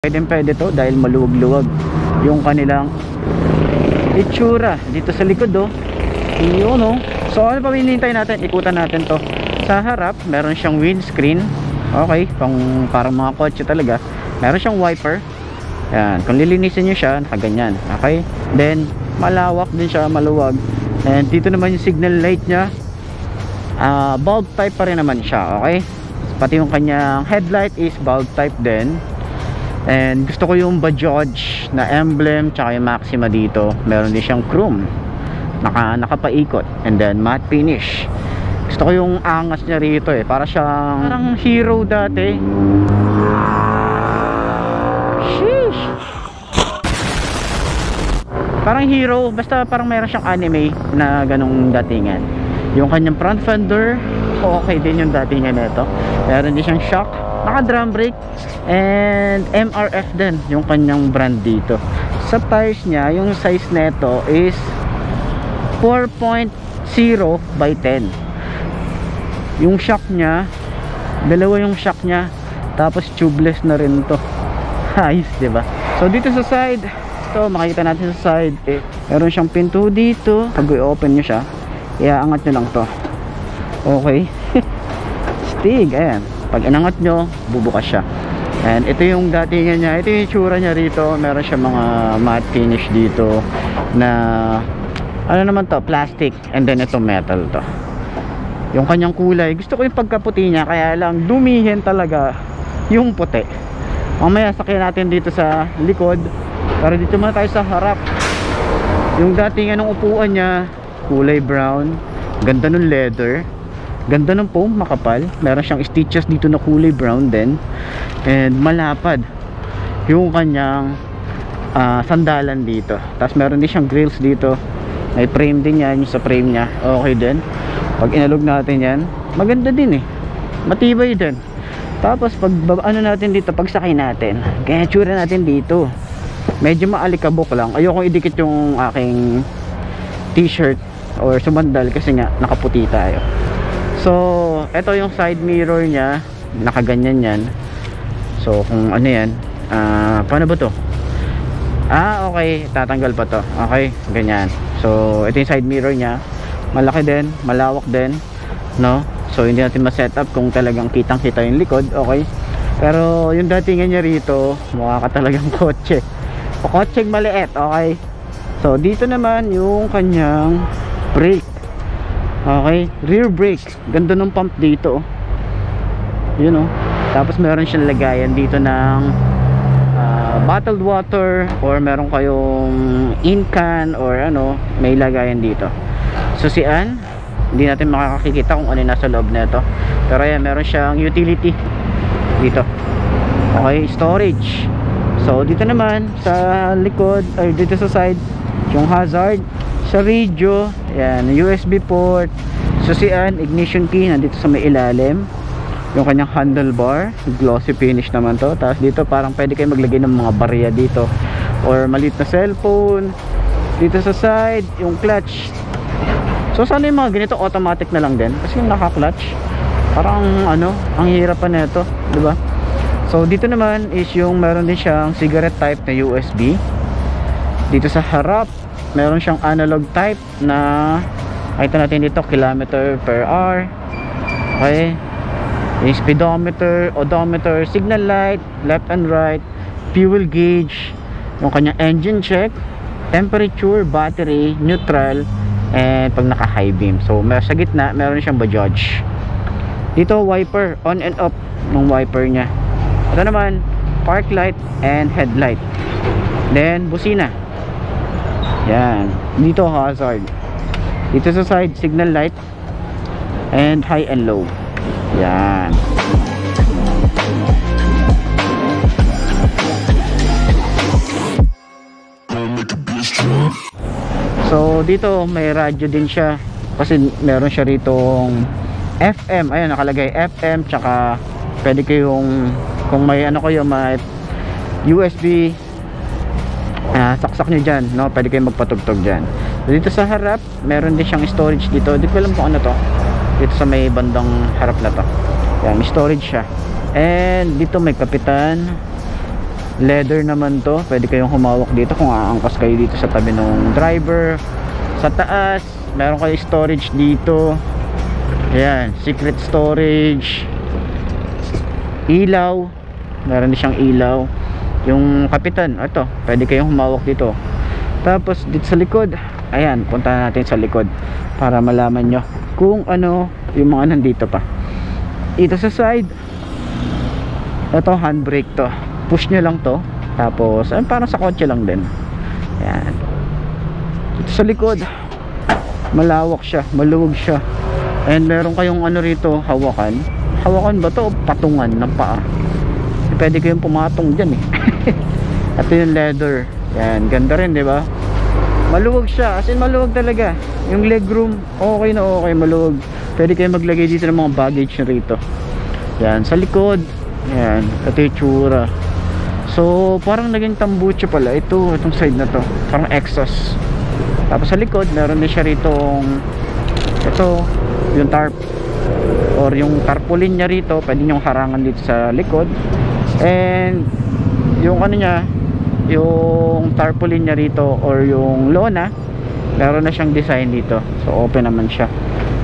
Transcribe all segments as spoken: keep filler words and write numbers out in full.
Pwede pwede to dahil maluwag-luwag yung kanilang itsura dito sa likod oh. Yun oh. So ano pa hinihintay natin? Ikutan natin to. Sa harap meron siyang windscreen. Okay, pang parang mga kotse talaga. Meron siyang wiper. Yan, kung lilinisin niyo siya, nakaganyan. Okay? Then malawak din siya, maluwag. And dito naman yung signal light niya. Uh, bulb type pa rin naman siya, okay? Pati yung kanyang headlight is bulb type din. And gusto ko yung Bajaj na emblem tsaka yung Maxima dito. Meron din siyang chrome, naka, nakapaikot. And then matte finish. Gusto ko yung angas niya rito eh. Para siyang parang Hero dati. Sheesh. Parang Hero, basta parang meron siyang anime na ganong datingan. Yung kanyang front fender, okay din yung datingan nito. Meron din siyang shock, naka drum brake, and M R F din yung kanyang brand dito. Sa tires niya, yung size neto is four point zero by ten. Yung shock niya, dalawa yung shock niya, tapos tubeless na rin to. Ayos, diba? So dito sa side, ito makikita natin sa side eh, meron siyang pinto dito. Pag i-open nyo siya, iaangat nyo lang to. Okay. Stig, ayan. Pag inangat nyo, bubukas siya. And ito yung datingan niya, ito yung itsura niya rito. Meron siya mga matte finish dito na ano naman to, plastic. And then ito metal to. Yung kanyang kulay, gusto ko yung pagkaputi niya, kaya lang dumihin talaga yung puti. Mamaya sakyan natin dito sa likod. Pero dito muna tayo sa harap. Yung datingan ng upuan niya, kulay brown. Ganda ng leather. Ganda ng foam, makapal. Meron siyang stitches dito na kulay brown din. And malapad yung kanyang uh, sandalan dito. Tapos meron din siyang grills dito. May frame din yan. Yung sa frame niya, okay din. Pag inalog natin yan, maganda din eh. Matibay din. Tapos pag ano natin dito, pagsakay natin, kaya tsura natin dito, medyo maalikabok lang. Ayokong idikit yung aking t-shirt or sumandal kasi nga nakaputi tayo. So ito yung side mirror nya, nakaganyan yan. So kung ano yan, uh, paano ba to? Ah okay, tatanggal pa to. Okay, ganyan. So ito yung side mirror nya, malaki din, malawak din, no? So hindi natin ma-set up kung talagang kitang kita yung likod. Okay, pero yung datingan niya rito, mukha ka talagang kotse o kotseng maliit. Okay, so dito naman yung kanyang brake. Okay, rear brake. Ganda ng pump dito. Yun oh. Tapos meron siyang lagayan dito ng uh, bottled water, or meron kayong in can or ano, may lagayan dito. Susian, hindi natin makakakita kung ano yung nasa loob na ito. Pero ayan, meron siyang utility dito. Okay, storage. So dito naman sa likod, or dito sa side, yung hazard, sa radio, yan, U S B port, susian, ignition key nandito sa may ilalim. Yung kanyang handlebar, glossy finish naman to. Tapos dito parang pwede kayo maglagay ng mga barya dito, or maliit na cellphone. Dito sa side, yung clutch. So sana yung mga ganito automatic na lang din, kasi yung naka-clutch parang ano, ang hirap pa nito, di ba? So dito naman is yung meron din siyang cigarette type na U S B. Dito sa harap meron siyang analog type na, nakita natin dito, kilometer per hour. Okay, yung speedometer, odometer, signal light, left and right, fuel gauge, yung kanyang engine check, temperature, battery, neutral, and pag naka high beam. So sa gitna meron siyang Bajaj. Dito wiper, on and off ng wiper nya. Ito naman park light and headlight. Then busina. Yan, dito hazard. Dito sa side, signal light and high and low. Yan. So dito may radyo din siya, kasi meron siya ritong F M. Ayun, nakalagay F M, tsaka pwede kayong, kung may ano kayo, may U S B, uh, saksak nyo dyan, no? Pwede kayong magpatugtog dyan. So, dito sa harap meron din siyang storage dito. Di ko alam kung ano to. Dito sa may bandang harap na to, yan, may storage siya. And dito may kapitan, Leather naman to. Pwede kayong humawak dito kung aangkas kayo dito sa tabi ng driver. Sa taas meron kayo storage dito. Ayan, secret storage. Ilaw, meron din siyang ilaw. Yung kapitan, ito, pwede kayong humawak dito. Tapos dito sa likod, ayan, punta natin sa likod para malaman nyo kung ano yung mga nandito pa. Ito sa side, ito handbrake to, push nyo lang to. Tapos ayun, parang sa kotse lang din. Ayan. Ito sa likod, malawak siya, maluwag siya. And meron kayong ano rito, hawakan. Hawakan ba to o patungan ng paa? Pwede kayong pumatong dyan eh. Ito yung leather. Yan, ganda rin, di ba? Maluwag siya, as in maluwag talaga. Yung legroom, okay na okay, maluwag. Pwede kayong maglagay dito ng mga baggage na rito. Yan, sa likod. Yan, ito yung tsura. So, parang naging tambucho pala. Ito, itong side na to. Parang exhaust. Tapos sa likod, meron din siya ritong ito, yung tarp or yung tarpaulin niya rito. Pwede nyong harangan dito sa likod. And yung ano niya, yung tarpaulin niya rito or yung lona, meron na siyang design dito. So open naman siya.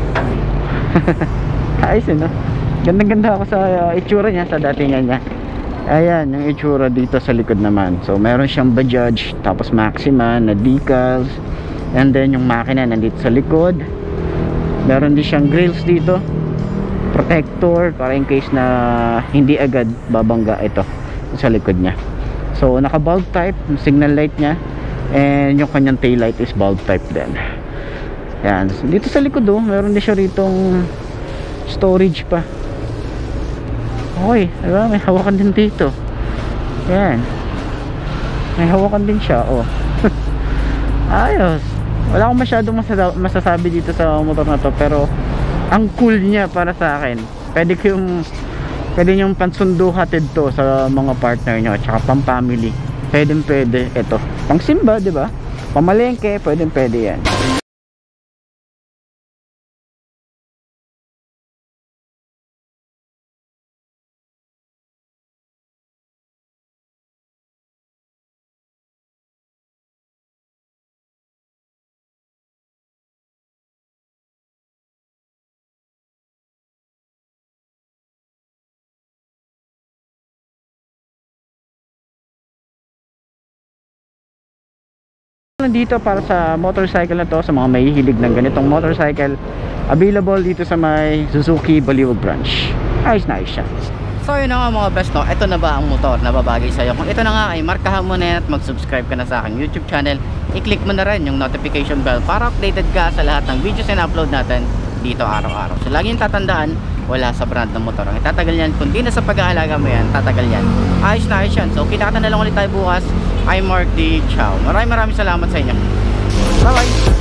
Ayos yun, no? Gandang ganda ako sa uh, itsura niya, sa datingan niya. Ayan, yung itsura dito sa likod naman. So meron siyang Bajaj, tapos Maxima na decals. And then yung makina nandito sa likod. Meron din siyang grills dito, protector para in case na hindi agad babangga ito sa likod niya. So naka bulb type, signal light niya. And yung kanyang tail light is bulb type din. Yan, dito sa likod oh, meron din siya ritong storage pa. Okay, diba? May hawakan din dito. Yan, may hawakan din siya oh. Ayos. Wala akong masyadong masasabi dito sa motor na to, pero ang cool niya para sa akin. Pwede kayong pwede nyong pansundo hatid to sa mga partner nyo at saka pang family. Pwede pwede ito. Pang simba, di ba? Pamalengke, pwede pwede yan. Nandito para sa motorcycle na to, sa mga may hilig ng ganitong motorcycle, available dito sa may Suzuki Baliwag branch. Ayos na ayos siya. So yun na nga mga best, no? Ito na ba ang motor na babagay sa'yo? Kung ito na nga ay markahan mo na yan at mag-subscribe ka na sa aking YouTube channel. I-click mo na rin yung notification bell para updated ka sa lahat ng videos na upload natin dito araw-araw. So lagi yung tatandaan, wala sa brand ng motor ang itatagal yan, kundi na sa pag-aalaga mo yan, tatagal yan. Ayos na ayos yan. So kita-kita na lang ulit tayo bukas. I'm Mark D. Ciao. Maraming maraming salamat sa inyo. Bye bye.